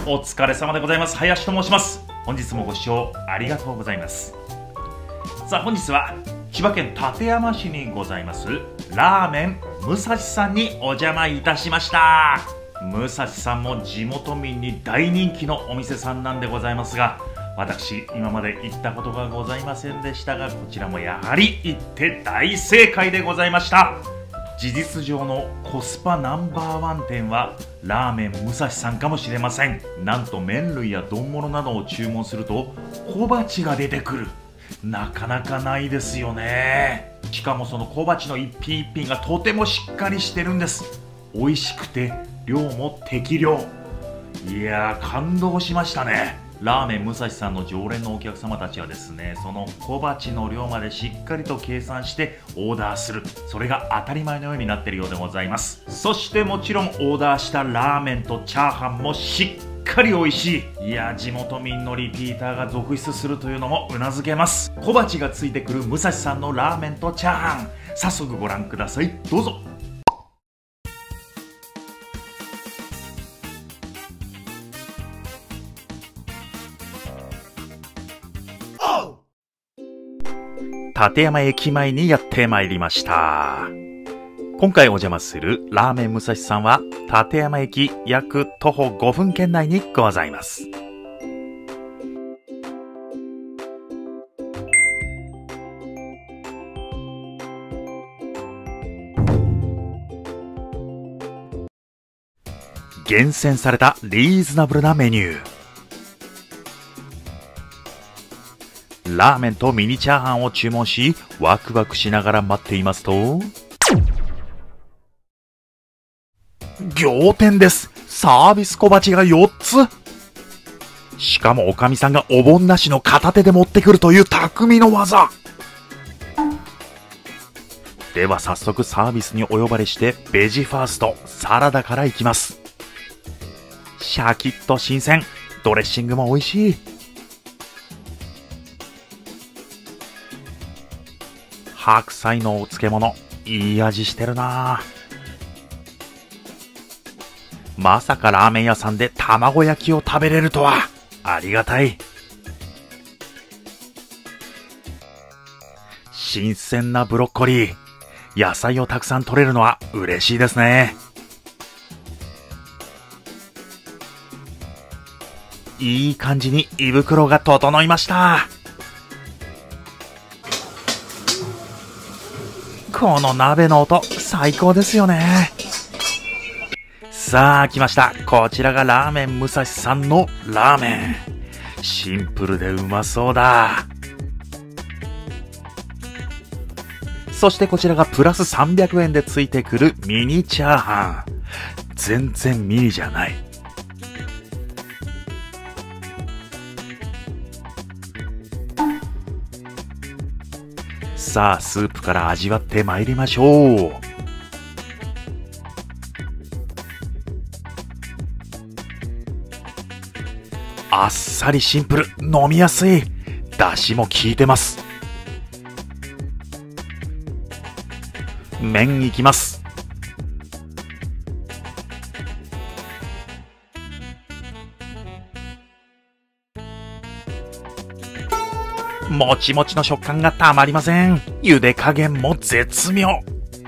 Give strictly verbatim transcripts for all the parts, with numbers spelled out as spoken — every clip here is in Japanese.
お疲れ様でございます。林と申します。本日もご視聴ありがとうございます。さあ本日は千葉県館山市にございますラーメン武蔵さんにお邪魔いたしました。武蔵さんも地元民に大人気のお店さんなんでございますが、私今まで行ったことがございませんでしたが、こちらもやはり行って大正解でございました。事実上のコスパナンバーワン店はラーメン武蔵さんかもしれません。なんと麺類や丼物などを注文すると小鉢が出てくる。なかなかないですよね。しかもその小鉢の一品一品がとてもしっかりしてるんです。美味しくて量も適量。いやー感動しましたね。ラーメン武蔵さんの常連のお客様たちはですね、その小鉢の量までしっかりと計算してオーダーする、それが当たり前のようになっているようでございます。そしてもちろんオーダーしたラーメンとチャーハンもしっかり美味しい。いや地元民のリピーターが続出するというのもうなずけます。小鉢がついてくる武蔵さんのラーメンとチャーハン、早速ご覧ください。どうぞ。館山駅前にやってまいりました。今回お邪魔するラーメン武蔵さんは館山駅約徒歩ごふん圏内にございます。厳選されたリーズナブルなメニュー。ラーメンとミニチャーハンを注文し、ワクワクしながら待っていますと、仰天です。サービス小鉢がよっつ。しかもおかみさんがお盆なしの片手で持ってくるという匠の技。では早速サービスにお呼ばれしてベジファーストサラダからいきます。シャキッと新鮮、ドレッシングも美味しい。白菜のお漬物、いい味してるな。まさかラーメン屋さんで卵焼きを食べれるとは、ありがたい。新鮮なブロッコリー、野菜をたくさん取れるのは嬉しいですね。いい感じに胃袋が整いました。この鍋の音最高ですよね。さあ来ました。こちらがラーメン武蔵さんのラーメン。シンプルでうまそうだ。そしてこちらがプラスさんびゃくえんでついてくるミニチャーハン。全然ミニじゃない。さあスープから味わってまいりましょう。あっさりシンプル、飲みやすい。だしも効いてます。麺いきます。もちもちの食感がたまりません。茹で加減も絶妙。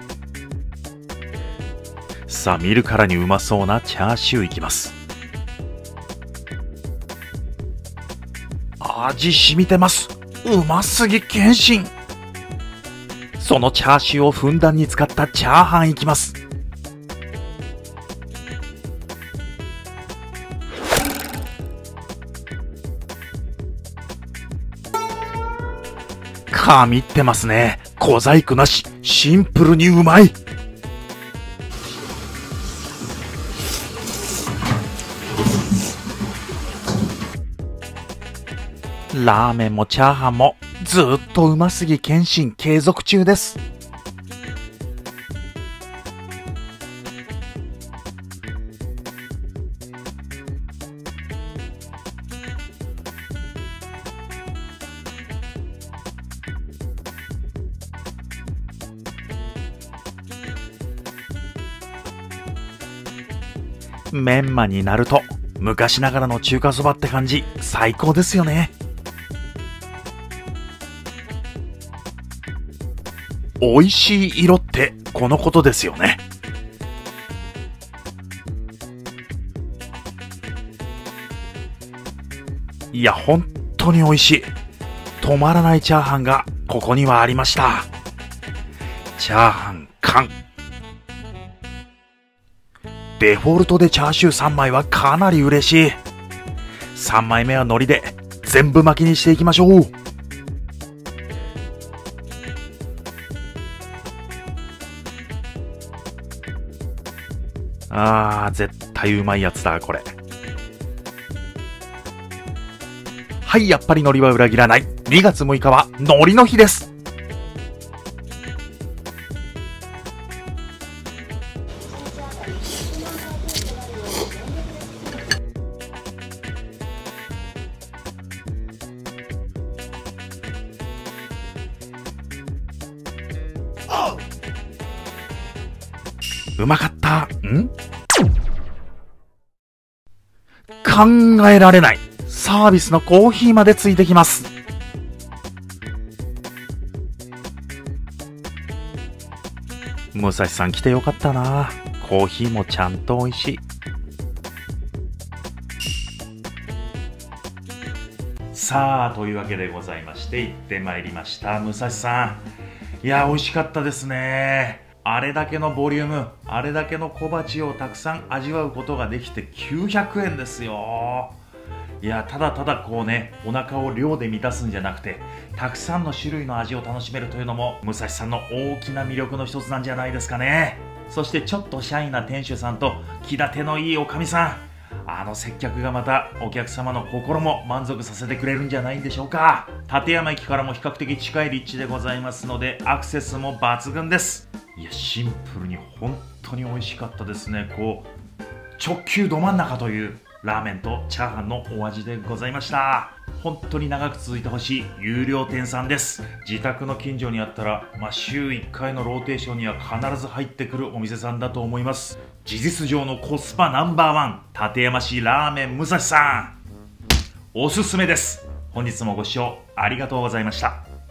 さあ見るからにうまそうなチャーシューいきます。味染みてます。うますぎ謙信。そのチャーシューをふんだんに使ったチャーハンいきます。神ってますね。小細工なし、シンプルにうまい。ラーメンもチャーハンもずっとうますぎ謙信継続中です。メンマになると昔ながらの中華そばって感じ、最高ですよね。美味しい色ってこのことですよね。いや、本当に美味しい。止まらないチャーハンがここにはありました。チャーハン完。デフォルトでチャーシューさんまいはかなり嬉しい。さんまいめは海苔で全部巻きにしていきましょう。あー、絶対うまいやつだこれ。はい、やっぱり海苔は裏切らない。にがつむいかは海苔の日です。うまかった。ん？考えられない。サービスのコーヒーまでついてきます。武蔵さん来てよかったな。コーヒーもちゃんと美味しい。さあ、というわけでございまして行ってまいりました。武蔵さん、いや美味しかったですね。あれだけのボリューム、あれだけの小鉢をたくさん味わうことができてきゅうひゃくえんですよ。いや、ただただこうね、お腹を量で満たすんじゃなくて、たくさんの種類の味を楽しめるというのも武蔵さんの大きな魅力の一つなんじゃないですかね。そしてちょっとシャイな店主さんと気立てのいいおかみさん、あの接客がまたお客様の心も満足させてくれるんじゃないんでしょうか。立山駅からも比較的近い立地でございますので、アクセスも抜群です。いや、シンプルに本当に美味しかったですね。こう直球ど真ん中というラーメンとチャーハンのお味でございました。本当に長く続いてほしい有料店さんです。自宅の近所にあったら、まあ、週いっかいのローテーションには必ず入ってくるお店さんだと思います。事実上のコスパナンバーワン、館山市ラーメン武蔵さん、おすすめです。本日もご視聴ありがとうございました。